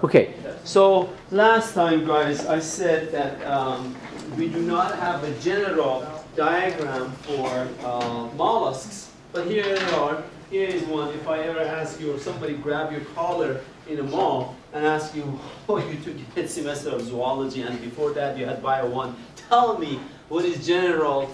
Okay, so last time, guys, I said that we do not have a general diagram for mollusks, but here they are. Here is one. If I ever ask you, or somebody grab your collar in a mall and ask you, oh, you took a semester of zoology, and before that you had Bio 1, tell me what is general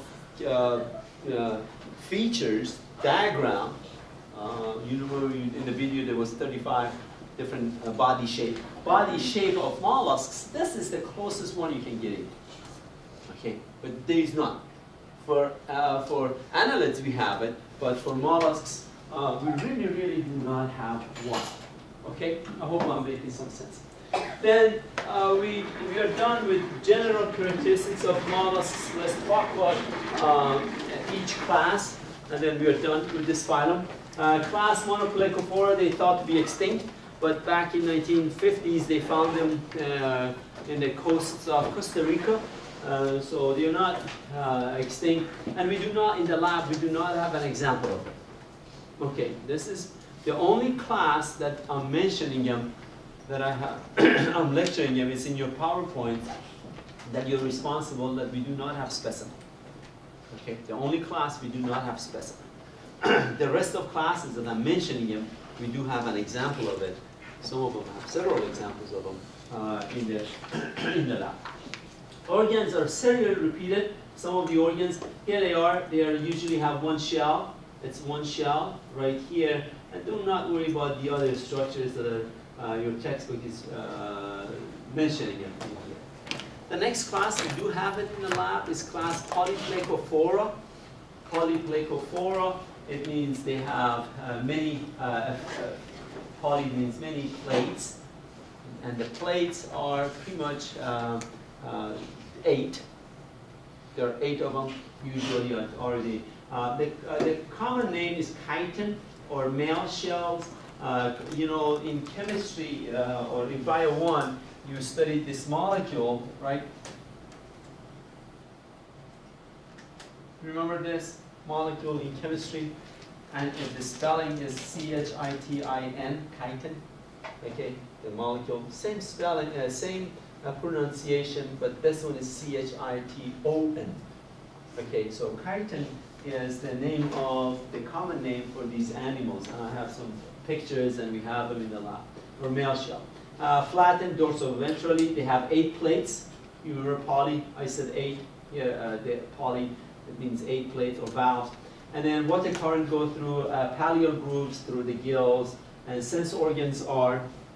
features, diagram. You remember in the video there was 35 different body shape. Body shape of mollusks, this is the closest one you can get it. Okay, but there is none. For annelids we have it, but for mollusks, we really do not have one. Okay, I hope I'm making some sense. Then we are done with general characteristics of mollusks. Let's talk about each class, and then we are done with this phylum. Class Monoplecophora, they thought to be extinct, but back in 1950s they found them in the coasts of Costa Rica. So they are not extinct, and we do not, in the lab, we do not have an example of them. Okay, this is the only class that I'm mentioning them, that I have, I'm lecturing them, it's in your PowerPoint, that you're responsible that we do not have specimen. Okay, the only class we do not have specimen. The rest of classes that I'm mentioning them, we do have an example of it. Some of them have several examples of them in the lab. Organs are serially repeated. Some of the organs, here they are usually have one shell. It's one shell right here. And do not worry about the other structures that your textbook is mentioning in here. The next class, we do have it in the lab, is class Polyplacophora. Polyplacophora, it means they have many, poly means many plates. And the plates are pretty much 8. There are 8 of them usually already. The common name is chitin or male shells. You know, in chemistry or in Bio 1, you studied this molecule, right? Remember this molecule in chemistry? And the spelling is C-H-I-T-I-N, chitin. Okay, the molecule, same spelling, same pronunciation, but this one is C-H-I-T-O-N. Okay, so chitin is the name of the common name for these animals. And I have some pictures, and we have them in the lab, or male shell. Flattened dorsoventrally, they have 8 plates. You remember poly, I said 8. Here, the poly, it means 8 plates or valves. And then water current go through pallial grooves through the gills, and sense organs are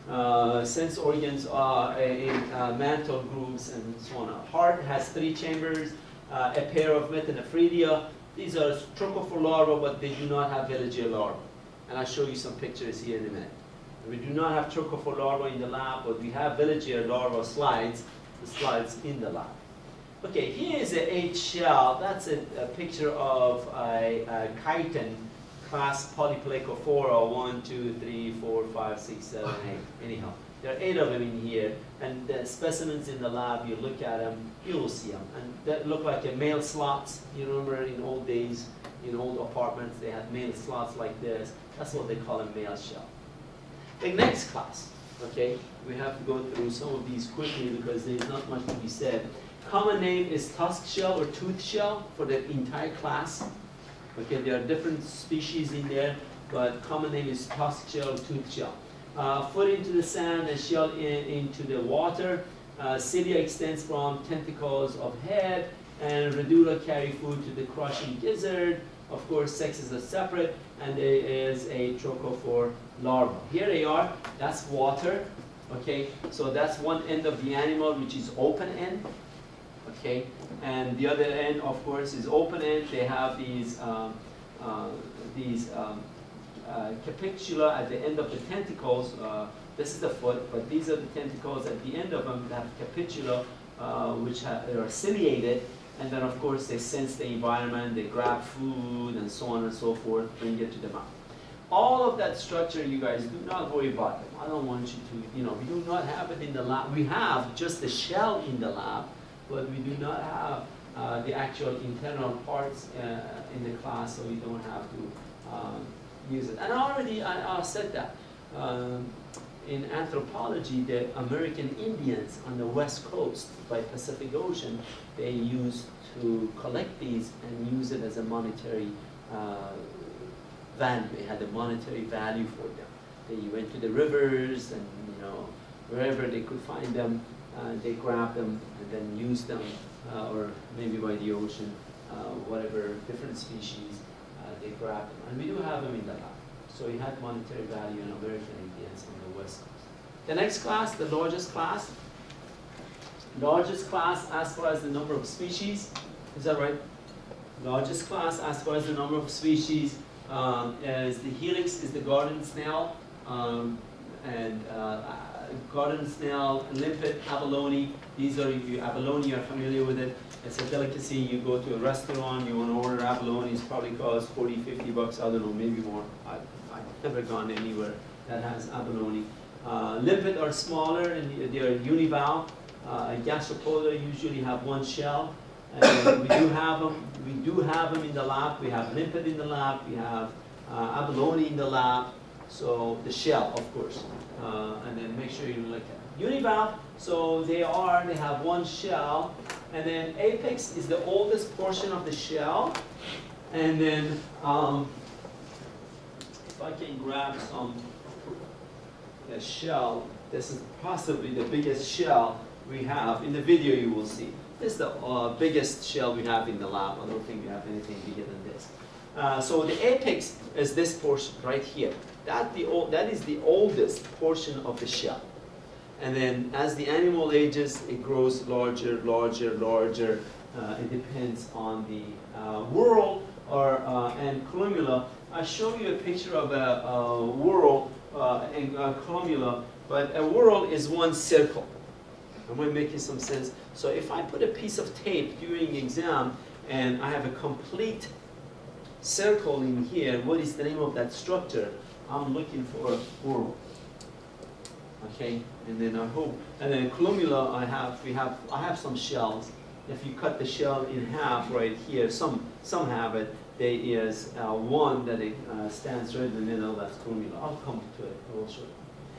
in mantle grooves and so on. Heart has 3 chambers, a pair of metanephridia. These are trochophore larvae, but they do not have veligier larvae. And I'll show you some pictures here in a minute. We do not have trochophore larvae in the lab, but we have veligier larvae slides, the slides in the lab. Okay, here is an 8 shell. That's a picture of a chitin class Polyplacophora, 1, 2, 3, 4, 5, 6, 7, 8. Anyhow, there are 8 of them in here, and the specimens in the lab, you look at them, you will see them. And that look like a male slots. You remember in old days, in old apartments, they had male slots like this. That's what they call a male shell. The next class, okay, we have to go through some of these quickly because there's not much to be said. Common name is tusk shell or tooth shell for the entire class. Okay, there are different species in there, but common name is tusk shell or tooth shell. Foot into the sand and shell into the water. Cilia extends from tentacles of head, and radula carry food to the crushing gizzard. Of course, sexes are separate, and there is a trochophore larva. Here they are. That's water. Okay, so that's one end of the animal, which is open end. Okay, and the other end, of course, is open end. They have these capitula at the end of the tentacles. This is the foot, but these are the tentacles at the end of them that have capitula, which are ciliated. And then, of course, they sense the environment, they grab food, and so on and so forth, bring it to the mouth. All of that structure, you guys, do not worry about them. I don't want you to, you know, we do not have it in the lab. We have just the shell in the lab, but we do not have the actual internal parts in the class, so we don't have to use it. And already I said that. in anthropology, the American Indians on the west coast by Pacific Ocean, they used to collect these and use it as a monetary value. They had a monetary value for them. They went to the rivers and, you know, wherever they could find them, they grabbed them and then used them, or maybe by the ocean, whatever different species, they grabbed them. And we do have them in the lab. So he had monetary value in American Indians on the west coast. The next class, the largest class. Largest class as far as the number of species. Is that right? Largest class as far as the number of species is the helix, is the garden snail, garden snail, limpet, abalone. These are, abalone, you're familiar with it. It's a delicacy. You go to a restaurant, you want to order abalone, it's probably costs 40, 50 bucks, I don't know, maybe more. I've never gone anywhere that has abalone. Limpet are smaller and they are univalve. Gastropoda usually have one shell. And we do have them. We do have them in the lab. We have limpet in the lab. We have abalone in the lab. So the shell, of course. And then make sure you look at univalve. So they have one shell. And then apex is the oldest portion of the shell. And then if I can grab a shell, this is possibly the biggest shell we have. In the video you will see. This is the biggest shell we have in the lab. I don't think we have anything bigger than this. So the apex is this portion right here. That is the oldest portion of the shell. And then as the animal ages, it grows larger, larger, larger. It depends on the whorl and columella. I show you a picture of a whorl and columella, but a whorl is one circle. Am I making some sense? So if I put a piece of tape during exam and I have a complete circle in here, what is the name of that structure? I'm looking for a whorl. Okay, and then I hope, and then columella, I have some shells. If you cut the shell in half right here, some have it. There is one that stands right in the middle. That's columella. I'll come to it. I will show you.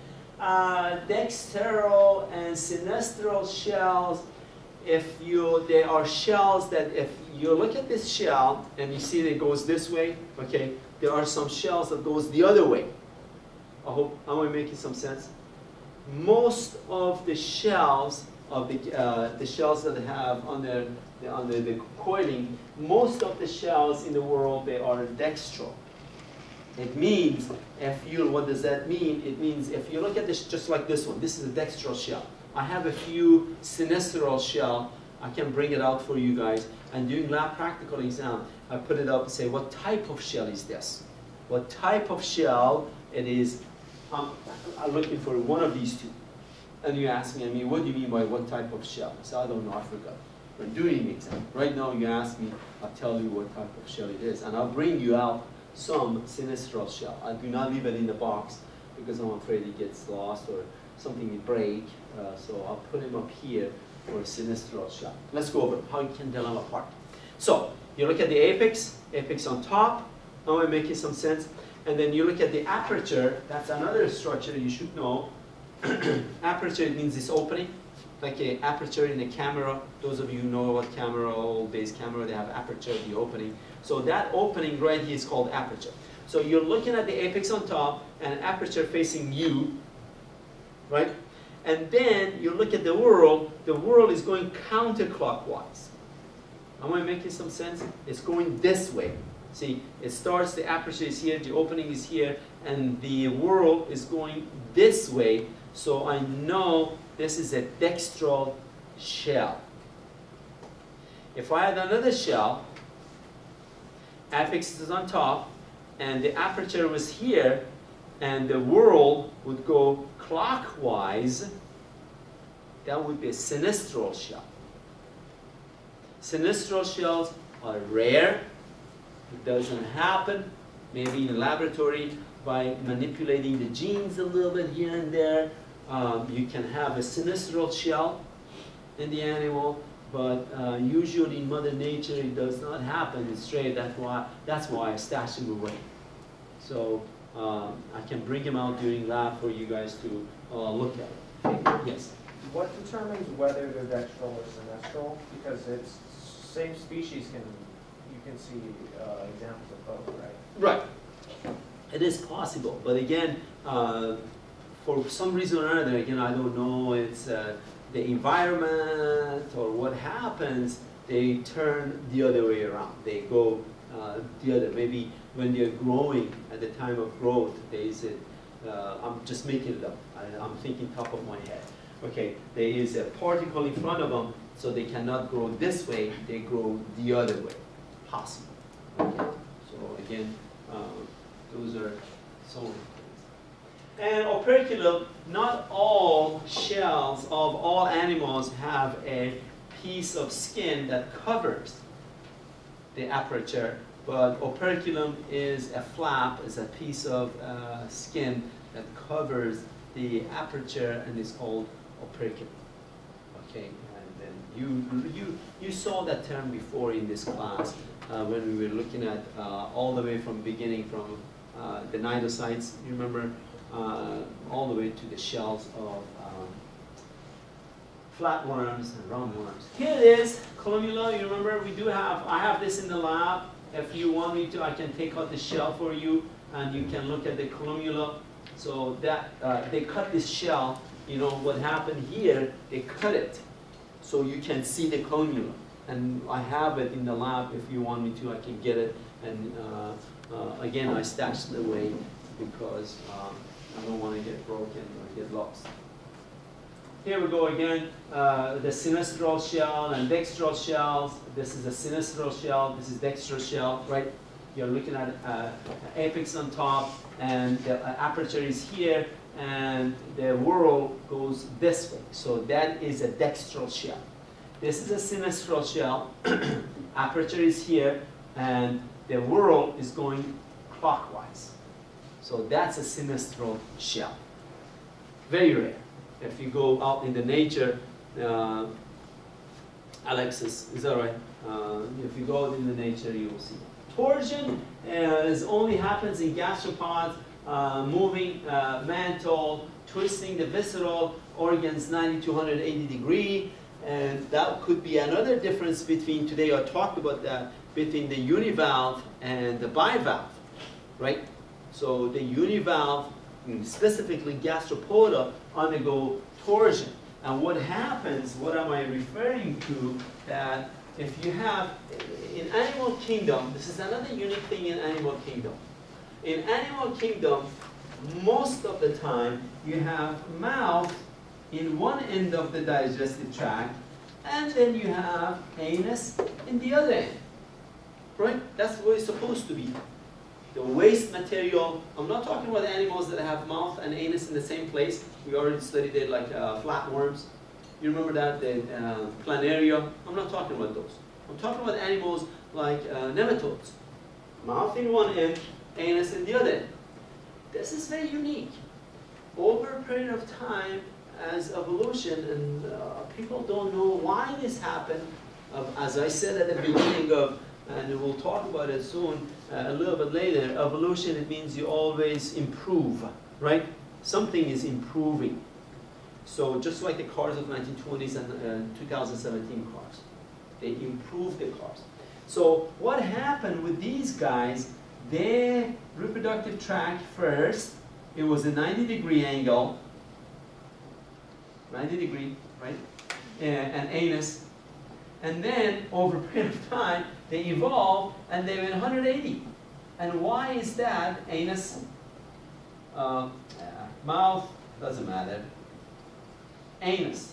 Dexteral and sinistral shells. They are shells that if you look at this shell and you see that it goes this way, okay, there are some shells that goes the other way. I hope I'm making some sense. Most of the shells of the shells that have under the coiling, most of the shells in the world, they are dextral. It means what does that mean? It means if you look at this just like this one, this is a dextral shell. I have a few sinistral shell. I can bring it out for you guys. And during lab practical exam, I put it up and say, what type of shell is this? What type of shell it is? I'm looking for one of these two. And you ask me, what do you mean by what type of shell? I say, I don't know, I forgot. We're doing the exam. Right now you ask me, I'll tell you what type of shell it is. And I'll bring you out some sinistral shell. I do not leave it in the box because I'm afraid it gets lost or something will break. So I'll put them up here for a sinistral shell. Let's go over how you can tell them apart. So you look at the apex on top. Now I'm making some sense. And then you look at the aperture. That's another structure you should know. Aperture means this opening, like an aperture in a camera. Those of you who know what camera, old-based camera, they have aperture, the opening. So that opening right here is called aperture. So you're looking at the apex on top and aperture facing you, right? And then you look at the whorl is going counterclockwise. Am I making some sense? It's going this way. See, it starts, the aperture is here, the opening is here, and the whorl is going this way. So I know this is a dextral shell. If I had another shell, apex is on top, and the aperture was here, and the whorl would go clockwise, that would be a sinistral shell. Sinistral shells are rare. It doesn't happen. Maybe in a laboratory, by manipulating the genes a little bit here and there, you can have a sinistral shell in the animal, but usually in Mother Nature it does not happen straight. That's why I stash them away. So I can bring him out during lab for you guys to look at it. Okay. Yes? What determines whether they're dextral or sinestral? Because it's same species you can see examples of both, right? Right. It is possible, but again, for some reason or another, again, I don't know, it's the environment or what happens, they turn the other way around. They go the other. Maybe when they're growing, at the time of growth, there is I'm just making it up. I'm thinking top of my head. Okay, there is a particle in front of them, so they cannot grow this way, they grow the other way. Possible. Okay, so again, those are some of the things. And operculum, not all shells of all animals have a piece of skin that covers the aperture, but operculum is a flap, is a piece of skin that covers the aperture and is called operculum. Okay, and then you saw that term before in this class when we were looking at all the way from beginning from the cnidocytes, you remember, all the way to the shells of flatworms and roundworms. Here it is, columella. You remember we do have, I have this in the lab. If you want me to, I can take out the shell for you and you can look at the columella. So that they cut this shell, you know what happened here, they cut it so you can see the columella. And I have it in the lab. If you want me to, I can get it. And again, I stashed it away because I don't want to get broken or get lost. Here we go again, the sinistral shell and dextral shells. This is a sinistral shell, this is dextral shell, right? You're looking at apex on top, and the aperture is here, and the whorl goes this way. So that is a dextral shell. This is a sinistral shell. Aperture is here, and the whorl is going clockwise. So that's a sinistral shell. Very rare. If you go out in the nature, Alexis, is that right? If you go out in the nature, you will see. Torsion only happens in gastropods, moving mantle, twisting the visceral organs 90 to 180 degree. And that could be another difference between, today I talked about that, between the univalve and the bivalve, right? So the univalve, specifically gastropoda, undergo torsion. And what happens, what am I referring to, that if you have, in animal kingdom, this is another unique thing in animal kingdom. In animal kingdom, most of the time, you have mouth in one end of the digestive tract, and then you have anus in the other end, right? That's what it's supposed to be. The waste material, I'm not talking about animals that have mouth and anus in the same place. We already studied it, like flatworms. You remember that, the planaria? I'm not talking about those. I'm talking about animals like nematodes. Mouth in one end, anus in the other end. This is very unique. Over a period of time, as evolution, and people don't know why this happened. As I said at the beginning of, and we'll talk about it soon, a little bit later, evolution, it means you always improve, right? Something is improving. So just like the cars of 1920s and 2017 cars, they improved the cars. So what happened with these guys, their reproductive tract first, it was a 90-degree angle, 90 degree, right? And anus. And then, over a period of time, they evolved and they went 180. And why is that? Anus, mouth, doesn't matter. Anus.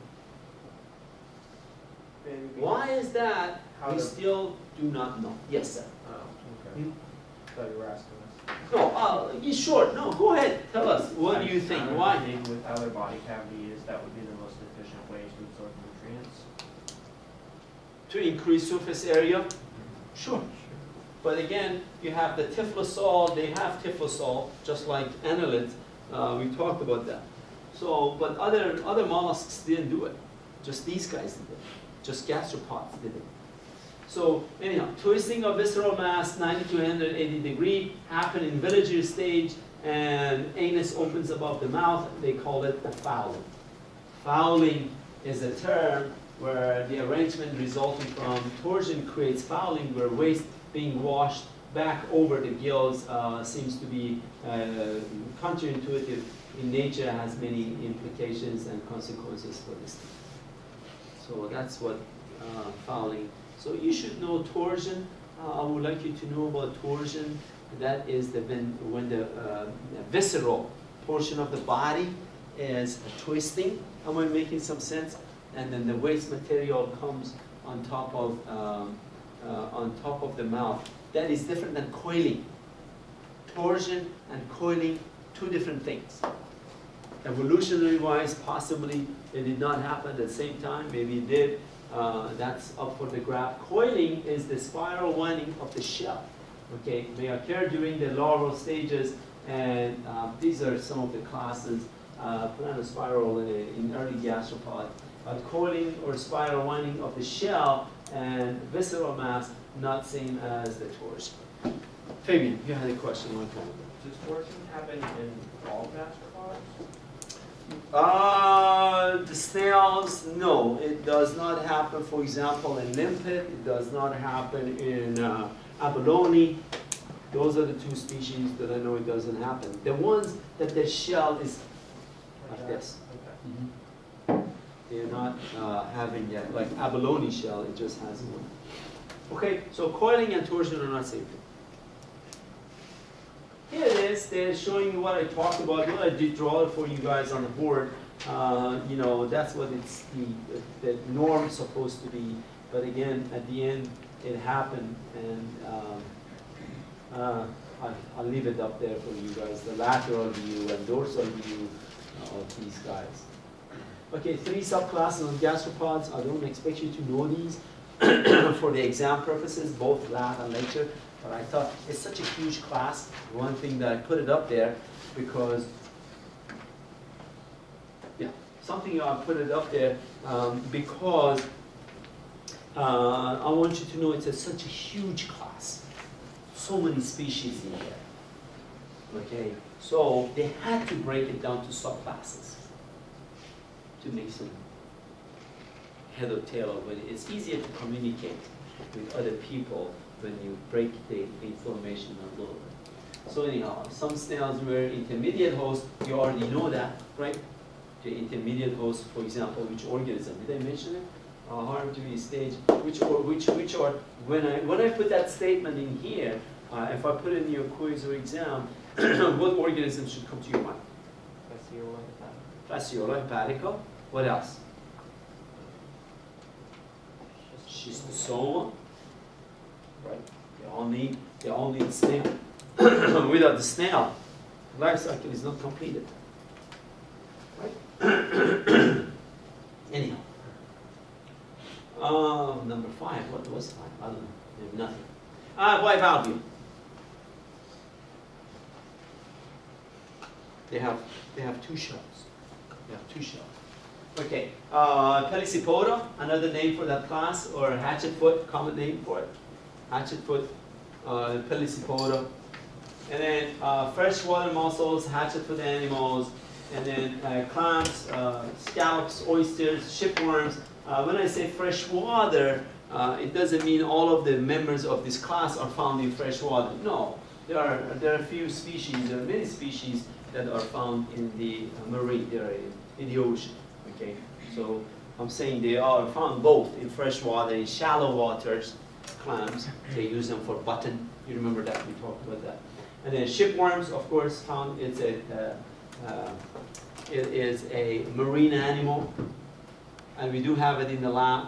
Why is that? We still do not know. Yes, sir. Oh, okay. I thought you were asking us. No, sure. No, go ahead. Tell us. What do you think? Why? With other body cavities, that would be the most efficient way to absorb nutrients. To increase surface area? Sure. But again, you have the typhlosaur. They have typhlosaur, just like annelids. We talked about that. So, but other mollusks didn't do it. Just these guys did it. Just gastropods did it. So anyhow, twisting of visceral mass 90 to 180 degree happen in Villager stage, and anus opens above the mouth. They call it the fouling. Fouling is a term where the arrangement resulting from torsion creates fouling, where waste being washed back over the gills seems to be counterintuitive in nature, has many implications and consequences for this thing. So that's what fouling. So you should know torsion. I would like you to know about torsion. That is when the visceral portion of the body is twisting. Am I making some sense? And then the waste material comes on top of the mouth. That is different than coiling. Torsion and coiling, two different things. Evolutionary-wise, possibly it did not happen at the same time. Maybe it did. That's up for the graph. Coiling is the spiral winding of the shell. Okay, may occur during the larval stages, and these are some of the classes. Planospiral in early gastropod. Coiling or spiral winding of the shell and visceral mass, not same as the torsion. Fabian, you had a question one time. Does torsion happen in all gastropods? The snails, no, it does not happen. For example, in limpet, it does not happen in abalone. Those are the two species that I know it doesn't happen. The ones that the shell is like this. Okay. They're not having yet, like abalone shell, it just has one. Okay, so coiling and torsion are not same thing. Here it is. They're showing you what I talked about. What I did draw it for you guys on the board. You know, that's what it's the norm supposed to be. But again, at the end, it happened, and I'll leave it up there for you guys. The lateral view and dorsal view of these guys. Okay, 3 subclasses of gastropods. I don't expect you to know these for the exam purposes, both lab and lecture. But I thought it's such a huge class. One thing that I put it up there because, yeah, something I put it up there because I want you to know it's such a huge class. So many species in there. Okay, so they had to break it down to subclasses to make some head or tail of it. It's easier to communicate with other people when you break the information a little bit. So anyhow, some snails were intermediate hosts. You already know that, right? The intermediate host, for example, which organism? Did I mention it? Harm to be stage. Which are when I put that statement in here, if I put it in your quiz or exam, what organism should come to your mind? Fasciola hepatica. What else? Schistosoma. Right. They all need snail. Without the snail, the life cycle is not completed. Right? Anyhow. Number 5. What was 5? I don't know. They have nothing. Bivalve. They have 2 shells. They have 2 shells. Okay. Pelecypoda, another name for that class, or hatchetfoot, common name for it. Hatchetfoot, Pelecypoda. And then freshwater mussels, hatchetfoot animals, and then clams, scallops, oysters, shipworms. When I say freshwater, it doesn't mean all of the members of this class are found in freshwater. No, there are a few species, there are many species that are found in the marine, they are in the ocean. Okay, so I'm saying they are found both in freshwater, in shallow waters, clams. They use them for button. You remember that, we talked about that. And then shipworms, of course, found. It is a marine animal, and we do have it in the lab.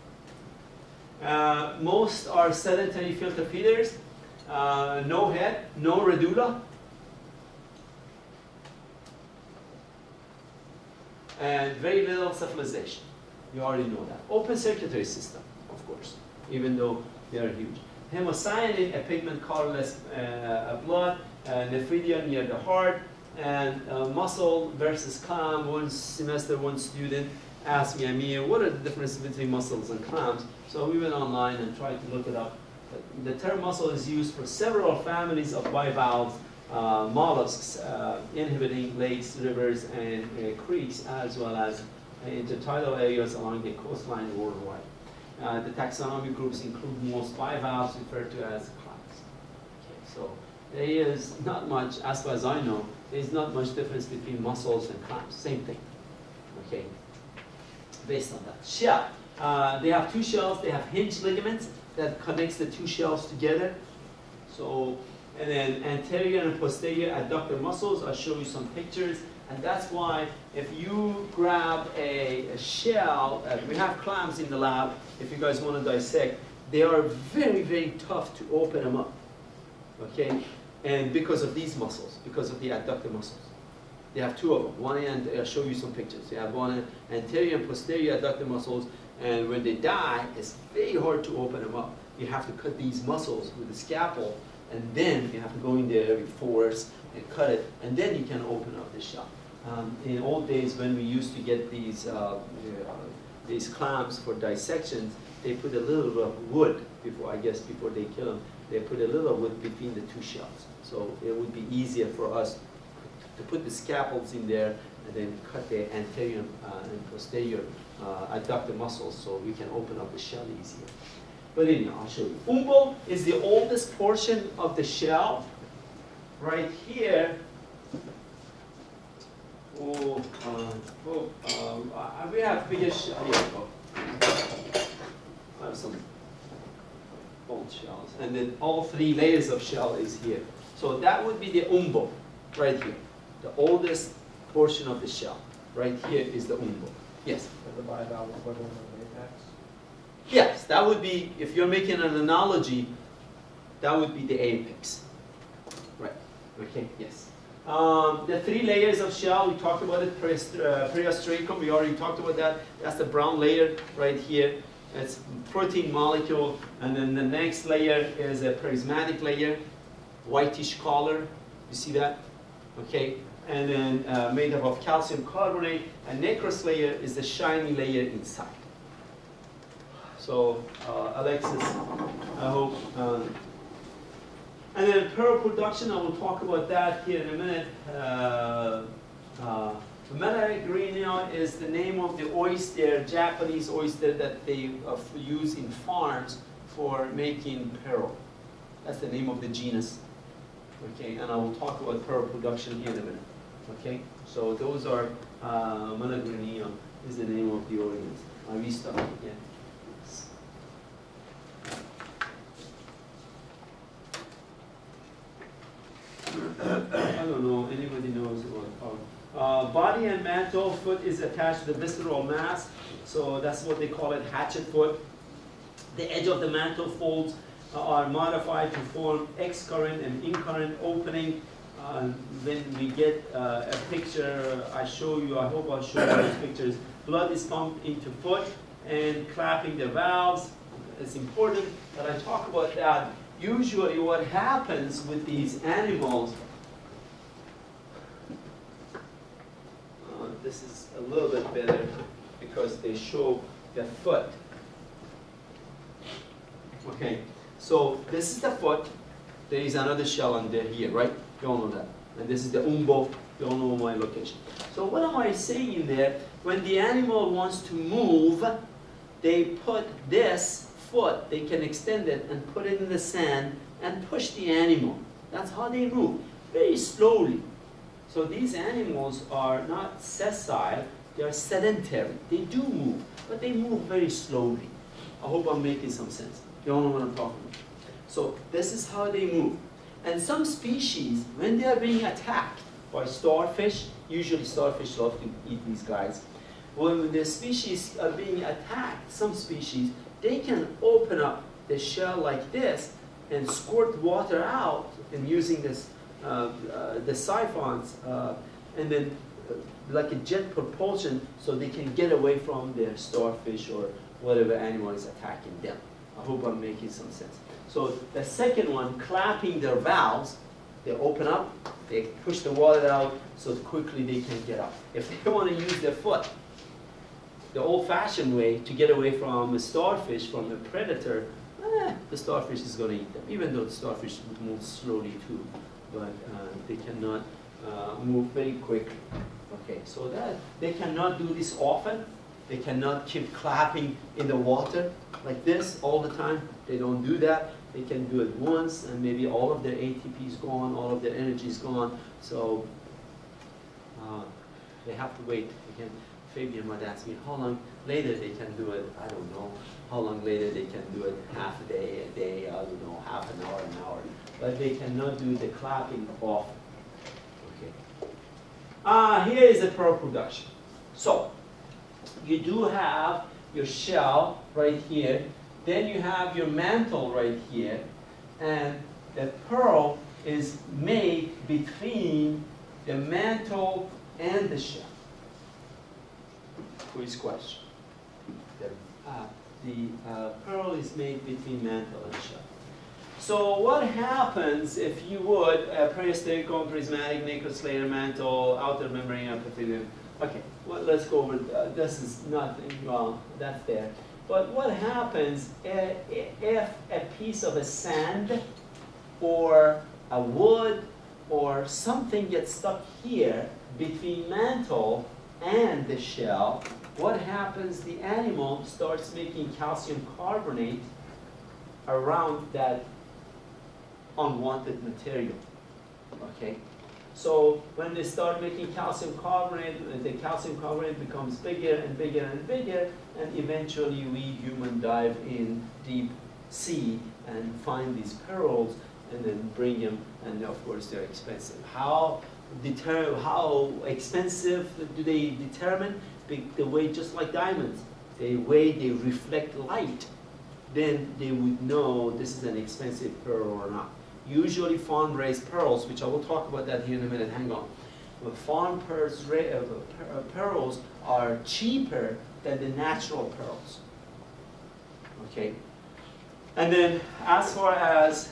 Most are sedentary filter feeders. No head, no radula. And very little cephalization. You already know that. Open circulatory system, of course, even though they are huge. Hemocyanin, a pigment colorless blood, nephridia near the heart, and muscle versus clam, one semester, one student. asked me, Amir, what are the differences between mussels and clams? So we went online and tried to look it up. The term mussel is used for several families of bivalves, mollusks, inhabiting lakes, rivers, and creeks, as well as intertidal areas along the coastline worldwide. The taxonomy groups include most bivalves, referred to as clams. Okay, so there is not much, as far as I know, there is not much difference between mussels and clams. Same thing. Okay, based on that. Shell. They have two shells. They have hinge ligaments that connects the two shells together. So, and then anterior and posterior adductor muscles. I'll show you some pictures. And that's why if you grab a shell, we have clams in the lab, if you guys want to dissect, they are very, very tough to open them up. Okay? And because of these muscles, because of the adductor muscles. They have two of them. One, and I'll show you some pictures. They have one anterior and posterior adductor muscles. And when they die, it's very hard to open them up. You have to cut these muscles with a scalpel, and then you have to go in there with force and cut it, and then you can open up the shell. In old days, when we used to get these clams for dissections, they put a little bit of wood before they kill them. They put a little wood between the two shells, so it would be easier for us to put the scalpels in there and then cut the anterior and posterior adductor muscles so we can open up the shell easier. But anyhow, I'll show you. Umbo is the oldest portion of the shell. Right here, we have bigger shell. Here we go. I have some old shells. And then all three layers of shell is here. So that would be the umbo, right here. The oldest portion of the shell. Right here is the umbo. Yes? The bivalve equivalent of apex? Yes, that would be, if you're making an analogy, that would be the apex. Right. Okay, yes. The three layers of shell, we talked about it, periostracum, we already talked about that. That's the brown layer right here. It's protein molecule. And then the next layer is a prismatic layer, whitish color. You see that? Okay. And then made up of calcium carbonate. And nacreous layer is the shiny layer inside. So, Alexis, I hope. And then pearl production, I will talk about that here in a minute. Melagrenia is the name of the oyster, Japanese oyster that they use in farms for making pearl. That's the name of the genus. Okay, and I will talk about pearl production here in a minute. Okay, so those are Melagrenia is the name of the organism. I restart again. I don't know, anybody knows what. Body and mantle, foot is attached to the visceral mass, so that's what they call it, hatchet foot. The edge of the mantle folds are modified to form excurrent and incurrent opening. When we get a picture, I hope I'll show you those pictures. Blood is pumped into foot and clapping the valves. It's important that I talk about that. Usually what happens with these animals, this is a little bit better because they show the foot. Okay, so this is the foot. There is another shell under here, right? You all know that. And this is the umbo. You all know my location. So what am I saying in there? When the animal wants to move, they put this foot, they can extend it and put it in the sand and push the animal. That's how they move, very slowly. So these animals are not sessile, they are sedentary. They do move, but they move very slowly. I hope I'm making some sense. You all know what I'm talking about. So this is how they move. And some species, when they are being attacked by starfish, usually starfish love to eat these guys. When the species are being attacked, some species, they can open up the shell like this and squirt water out and using this, the siphons, and then like a jet propulsion so they can get away from their starfish or whatever animal is attacking them. I hope I'm making some sense. So the second one, clapping their valves, they open up, they push the water out so quickly they can get up. If they want to use their foot, the old-fashioned way to get away from a starfish, from a predator, the starfish is going to eat them, even though the starfish move slowly too, but they cannot move very quickly. Okay, so that they cannot do this often. They cannot keep clapping in the water like this all the time. They don't do that. They can do it once, and maybe all of their ATP is gone, all of their energy is gone. So they have to wait. Again, Fabian might ask me how long later they can do it. I don't know. How long later they can do it? Half a day, I don't know, half an hour. But they cannot do the clapping often. Okay. Here is the pearl production. So you do have your shell right here. Then you have your mantle right here. And the pearl is made between the mantle and the shell. Quiz question. The pearl is made between mantle and shell. So what happens if you would, peristeicum, prismatic, nacreous layer, mantle, outer membrane, epithelium. Okay, well, let's go over, this is nothing wrong, that's there. But what happens if a piece of a sand or a wood or something gets stuck here between mantle and the shell? What happens? The animal starts making calcium carbonate around that unwanted material. Okay? So when they start making calcium carbonate, the calcium carbonate becomes bigger and bigger and bigger, and eventually we humans dive in deep sea and find these pearls and then bring them, and of course they're expensive. How expensive do they determine? They weigh just like diamonds. They reflect light. Then they would know this is an expensive pearl or not. Usually farm-raised pearls, which I will talk about that here in a minute, hang on. But farm pearls are cheaper than the natural pearls. Okay? And then as far as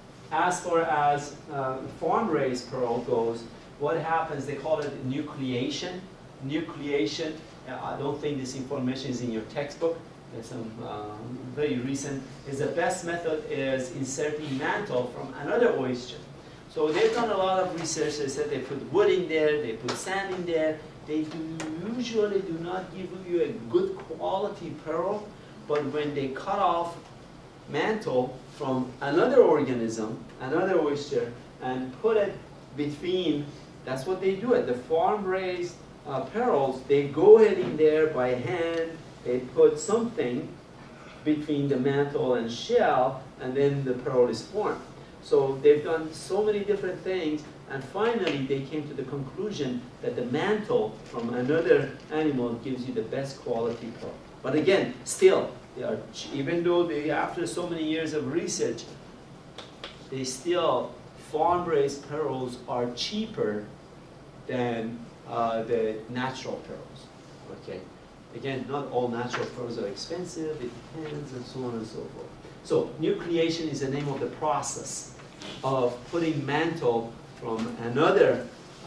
farm-raised pearl goes, what happens, they call it nucleation. Nucleation, I don't think this information is in your textbook. It's very recent. Is the best method is inserting mantle from another oyster. So they've done a lot of research. They said they put wood in there, they put sand in there. They usually do not give you a good quality pearl, but when they cut off mantle from another organism, another oyster, and put it between, that's what they do at the farm-raised pearls. They go ahead in there by hand, they put something between the mantle and shell, and then the pearl is formed. So they've done so many different things, and finally they came to the conclusion that the mantle from another animal gives you the best quality pearl. But again, still, they are, even though they, after so many years of research, they still, farm-raised pearls are cheaper than the natural pearls. Okay. Again, not all natural pearls are expensive. It depends, and so on and so forth. So nucleation is the name of the process of putting mantle from another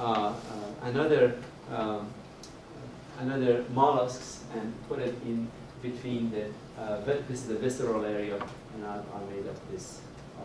mollusks and put it in between the this is the visceral area, and I made up this.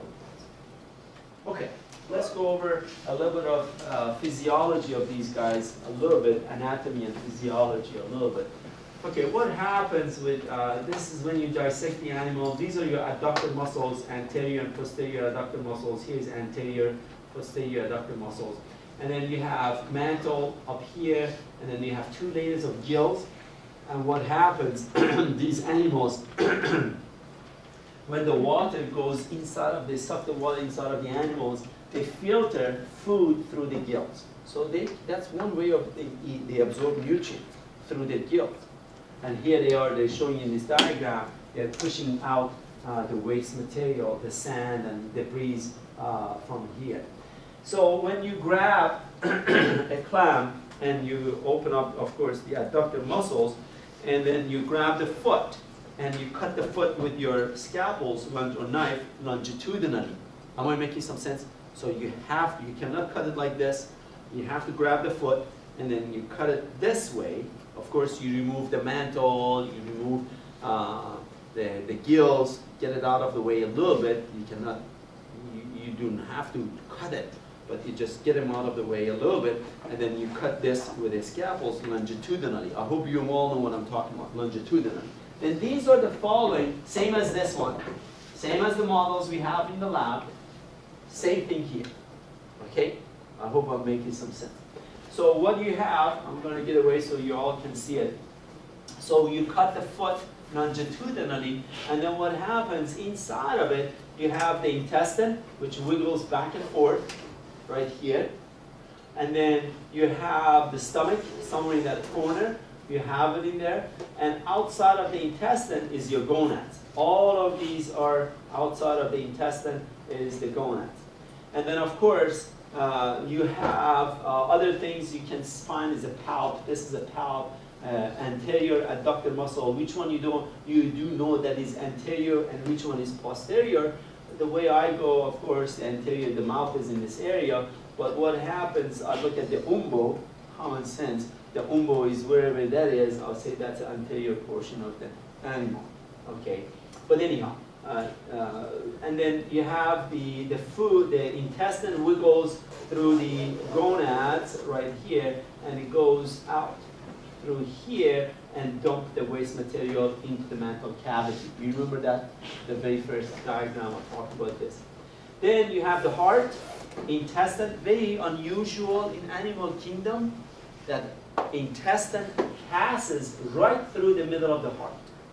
Okay, let's go over a little bit of physiology of these guys, a little bit, anatomy and physiology a little bit. Okay, what happens with, this is when you dissect the animal. These are your adductor muscles, anterior and posterior adductor muscles. Here's anterior, posterior adductor muscles. And then you have mantle up here, and then you have 2 layers of gills. And what happens, these animals, when the water goes inside of, they suck the water inside of the animals, they filter food through the gills. So that's one way of they absorb nutrients through the gills. And here they are, they're showing you in this diagram, they're pushing out the waste material, the sand and debris from here. So when you grab a clam and you open up, of course, the adductor muscles, and then you grab the foot and you cut the foot with your scalpels or knife longitudinally. Am I making some sense? So you cannot cut it like this. You have to grab the foot and then you cut it this way, Of course, you remove the mantle, you remove the gills, get it out of the way a little bit. You cannot, you don't have to cut it, but you just get them out of the way a little bit, and then you cut this with a scalpel longitudinally. I hope you all know what I'm talking about, longitudinally. And these are the following, same as this one, same as the models we have in the lab, same thing here, okay? I hope I'm making some sense. So what you have, I'm going to get away so you all can see it. So you cut the foot longitudinally, and then what happens inside of it, you have the intestine, which wiggles back and forth right here. And then you have the stomach, somewhere in that corner. You have it in there. And outside of the intestine is your gonads. All of these are outside of the intestine is the gonads. And then, of course, you have other things you can find is a palp. This is a palp, anterior adductor muscle. Which one you do know that is anterior and which one is posterior. The way I go, of course, the anterior, the mouth is in this area. But what happens, I look at the umbo, common sense. The umbo is wherever that is. I'll say that's the anterior portion of the animal. Okay, but anyhow. And then you have the food, the intestine wiggles through the gonads right here, and it goes out through here and dump the waste material into the mantle cavity. You remember that? The very first diagram I talked about this. Then you have the heart, intestine, very unusual in animal kingdom that intestine passes right through the middle of the heart.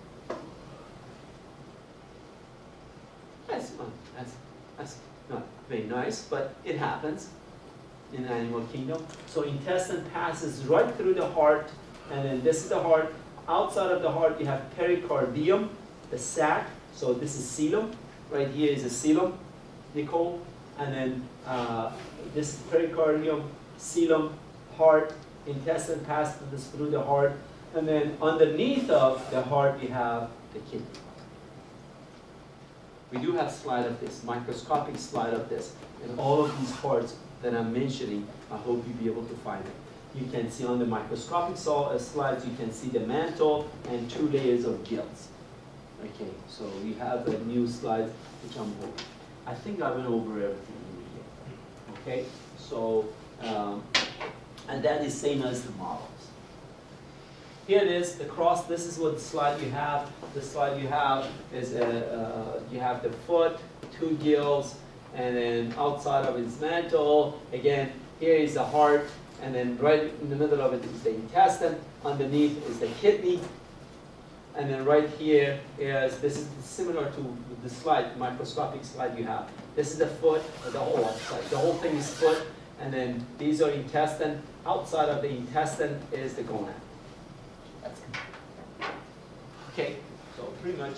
That's not very nice, but it happens in animal kingdom. So intestine passes right through the heart, and then this is the heart. Outside of the heart, you have pericardium, the sac. So this is coelom. Right here is a coelom, Nicole. And then this is pericardium, coelom, heart, intestine passes through the heart. And then underneath of the heart, you have the kidney. We do have a slide of this, microscopic slide of this. And all of these parts that I'm mentioning, I hope you'll be able to find it. You can see on the microscopic slides, you can see the mantle and 2 layers of gills. Okay, so we have a new slide, which I'm over. I think I went over everything here. Okay, so, and that is same as the models. Here it is, the cross, this is what the slide you have. The slide you have is, you have the foot, 2 gills, and then outside of its mantle, again, here is the heart, and then right in the middle of it is the intestine, underneath is the kidney, and then right here is, this is similar to the slide, microscopic slide you have. This is the foot, the whole thing is foot, and then these are intestine. Outside of the intestine is the gonad. That's it. Okay, so pretty much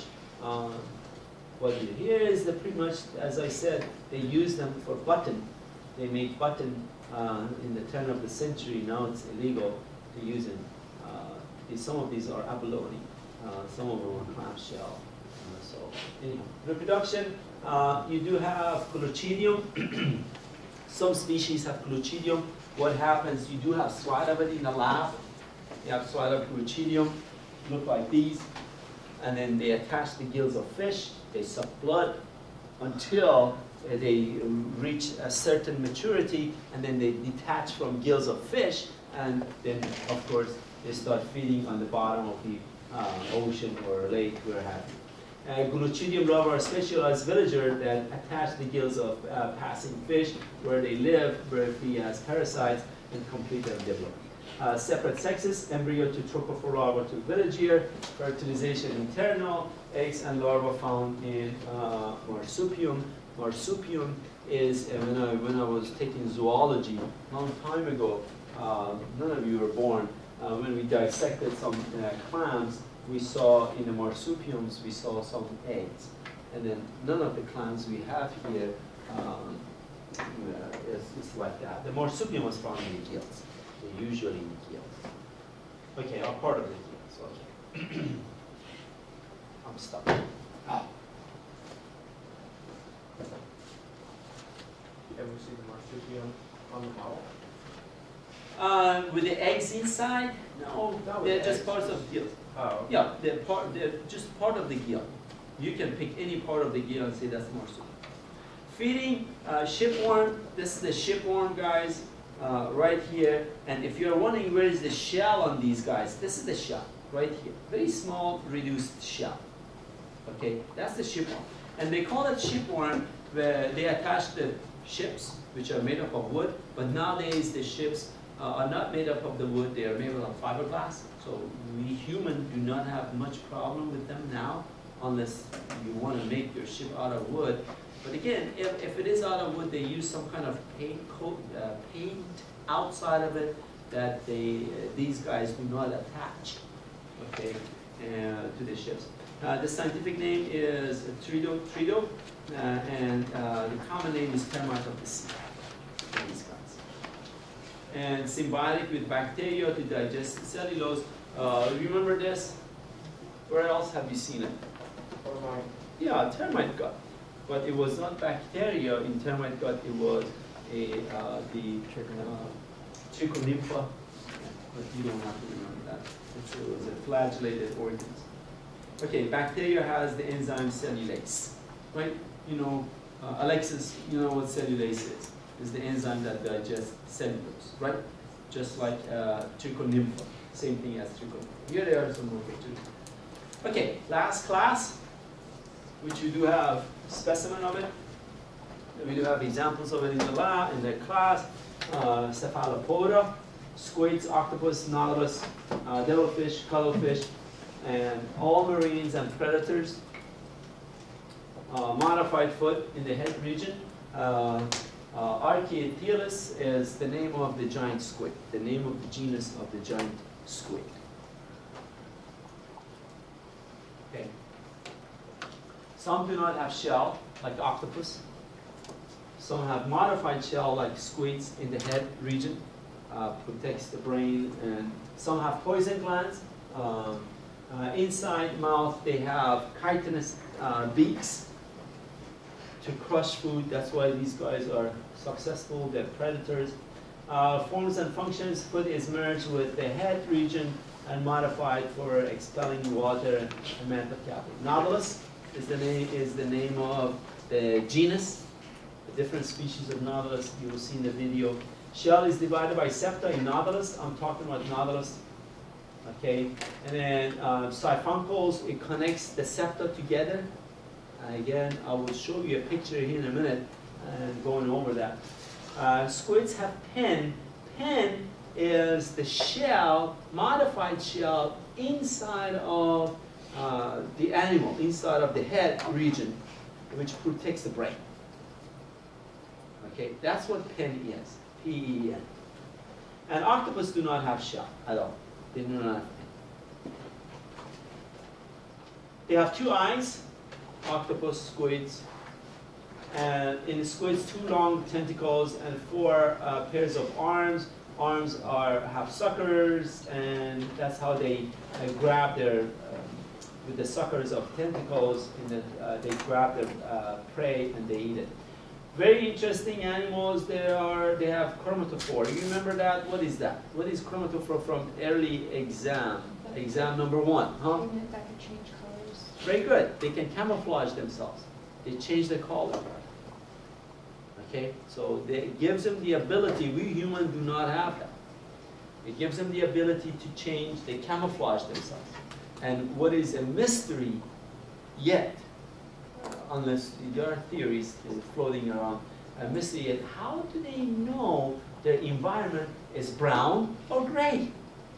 what here is the pretty much, as I said, they use them for button. They make button in the turn of the century. Now it's illegal to use them. Some of these are abalone. Some of them are clamshell. So anyhow, reproduction, you do have clostridium. Some species have clostridium. What happens, you do have slide of it in the lab. You have slide of clostridium, look like these. And then they attach the gills of fish. They suck blood until they reach a certain maturity, and then they detach from gills of fish, and then, of course, they start feeding on the bottom of the ocean or lake we're having. Clostridium larvae are specialized villagers that attach the gills of passing fish where they live briefly as parasites and complete their development. Separate sexes, embryo to trophophore larva to villagier, fertilization internal, eggs and larvae found in marsupium. Marsupium is, when I was taking zoology a long time ago, none of you were born, when we dissected some clams, we saw in the marsupiums, we saw some eggs. And then none of the clams we have here is like that. The marsupium was found in the gills. They're usually in the gills. Okay, or part of the gills, okay. I'm stuck. Can we see the marsupium on the model? With the eggs inside? No, Not with they're the just eggs. parts of gill. Oh. Yeah, they're just part of the gill. You can pick any part of the gill and say that's marsupial. Feeding shipworm, this is the shipworm, guys, right here. And if you're wondering where is the shell on these guys, this is the shell, right here. Very small, reduced shell. Okay, that's the shipworm. And they call it shipworm where they attach the ships, which are made up of wood, but nowadays the ships are not made up of the wood, they are made of fiberglass. So we humans do not have much problem with them now, unless you want to make your ship out of wood. But again, if it is out of wood, they use some kind of paint coat, paint outside of it that these guys do not attach, okay, to the ships. The scientific name is Trido, and the common name is termite of the sea for these guys. And symbiotic with bacteria to digest cellulose. Remember this? Where else have you seen it? Termite. Yeah, termite gut. But it was not bacteria in termite gut, it was the trichonympha. But you don't have to remember that. It was a flagellated organism. Okay, bacteria has the enzyme cellulase, right? You know, Alexis, you know what cellulase is? It's the enzyme that digests cellulose, right? Just like trichonympha, same thing as trichonympha. Here there are some more pictures. Okay, last class, which you do have specimen of it. We do have examples of it in the lab, in the class. Cephalopoda, squids, octopus, nautilus, devilfish, cuttlefish, and all marines and predators. Modified foot in the head region. Archaeothelus is the name of the giant squid, the name of the genus of the giant squid. Okay. Some do not have shell, like octopus. Some have modified shell, like squids in the head region, protects the brain. And some have poison glands. Inside mouth, they have chitinous beaks to crush food. That's why these guys are successful. They're predators. Forms and functions: foot is merged with the head region and modified for expelling water and mantle cavity. Nautilus is the name of the genus. The different species of nautilus you will see in the video. Shell is divided by septa in nautilus. I'm talking about nautilus. Okay, and then siphuncules, it connects the septa together. Again, I will show you a picture here in a minute and going over that. Squids have pen. Pen is the shell, modified shell inside of the animal, inside of the head region, which protects the brain. Okay, that's what pen is, P-E-N. And octopus do not have shell at all. They do not have pen. They have 2 eyes, octopus, squids, and in squids 2 long tentacles and 4 pairs of arms. Arms have suckers, and that's how they grab their, with the suckers of tentacles, and they grab their prey and they eat it. Very interesting animals. They have chromatophore. You remember that? What is that? What is chromatophore from early exam? Exam number 1, huh? That can change colors. Very good. They can camouflage themselves. They change the color. Okay, so it gives them the ability. We humans do not have that. It gives them the ability to change. They camouflage themselves. And what is a mystery yet, unless there are theories floating around, a mystery yet, how do they know their environment is brown or gray?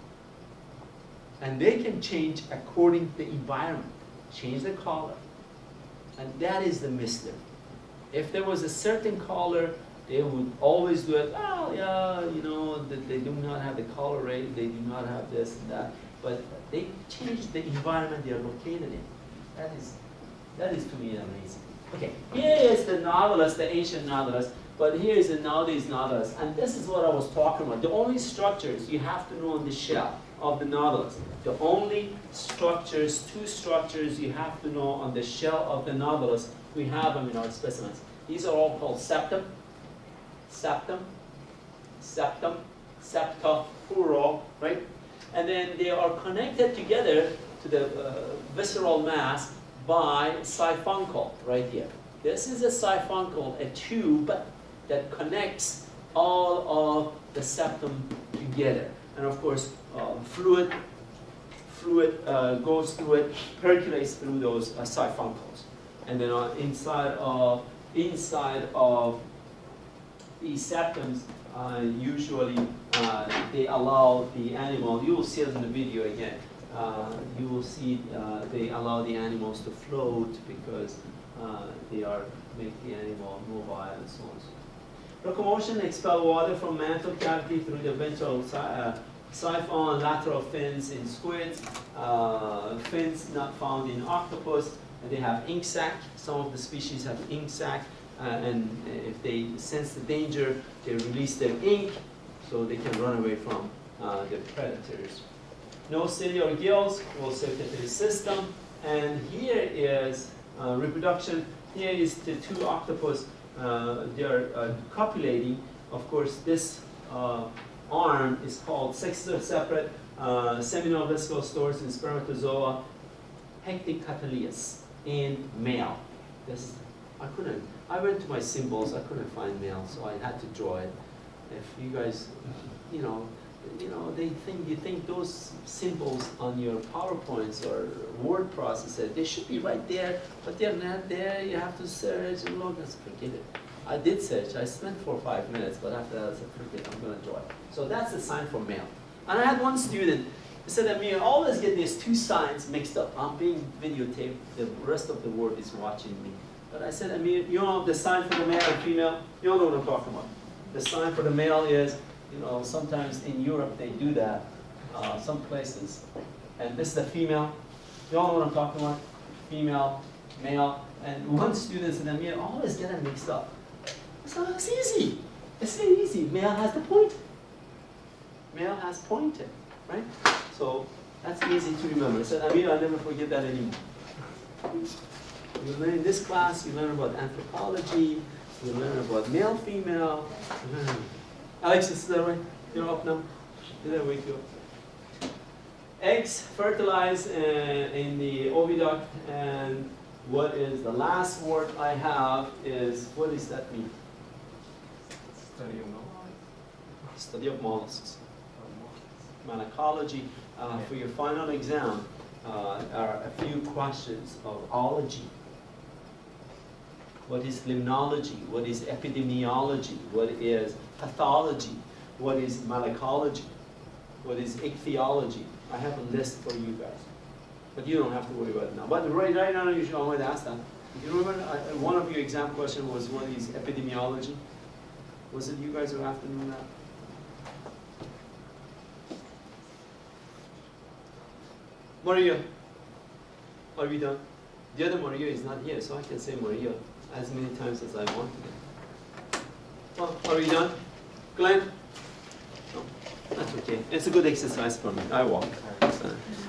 And they can change according to the environment, change the color. And that is the mystery. If there was a certain color, they would always do it, oh yeah, you know, they do not have the color rate, they do not have this and that. But they change the environment they are located in. That is to me amazing. Okay, here is the nautilus, the ancient nautilus, but here is the nowadays nautilus. And this is what I was talking about. The only structures you have to know on the shell of the nautilus, the only structures, 2 structures you have to know on the shell of the nautilus, we have them in our specimens. These are all called septum, septum, septum, septa, plural, right? And then they are connected together to the visceral mass by siphuncle, right here. This is a siphuncle, a tube that connects all of the septum together. And of course, fluid goes through it, percolates through those siphuncles. And then inside of these septums, usually they allow the animal, you will see it in the video again, you will see they allow the animals to float because they make the animal mobile and so on. Locomotion, expel water from mantle cavity through the ventral siphon, lateral fins in squids, fins not found in octopus. They have ink sac. Some of the species have ink sac, and if they sense the danger, they release their ink so they can run away from the predators. No ciliary gills, no circulatory system, and here is reproduction. Here is the two octopus. They are copulating. Of course, this arm is called sexes are separate. Seminal vesicle stores in spermatozoa, hecticatalius in male. This I went to my symbols. I couldn't find male, so I had to draw it. If you guys, you know, you think those symbols on your PowerPoints or word processor, they should be right there, but they're not there. You have to search and look. Forget it. I did search. I spent 4 or 5 minutes, but after that I said, forget it. I'm going to draw it. So that's the sign for male. And I had one student who said, Amir, I always get these two signs mixed up. I'm being videotaped. The rest of the world is watching me. But I said, Amir, you know the sign for the male and female? You all know what I'm talking about. The sign for the male is, you know, sometimes in Europe they do that, some places. And this is the female. You all know what I'm talking about? Female, male. And one student said, Amir, I always get them mixed up. So it's easy. It's very easy. Male has the point. Male has pointed, right? So that's easy to remember. So Amir, I'll never forget that anymore. You learn in this class, you learn about anthropology, you learn about male, female. Alex, is that right? You're up now? Did I wake you up? Eggs fertilize in the oviduct, and what is the last word I have is, what does that mean? Study of mollusks. Study of mollusks. Malacology. For your final exam are a few questions of ology. What is limnology? What is epidemiology? What is pathology? What is malacology? What is ichthyology? I have a list for you guys. But you don't have to worry about it now. But right now, you should always ask that. You remember one of your exam questions was, what is epidemiology? Was it you guys who have to know that? Maria, are we done? The other Maria is not here, so I can say Maria as many times as I want to. Well, are we done? Glenn? No, that's okay. It's a good exercise for me. I walk.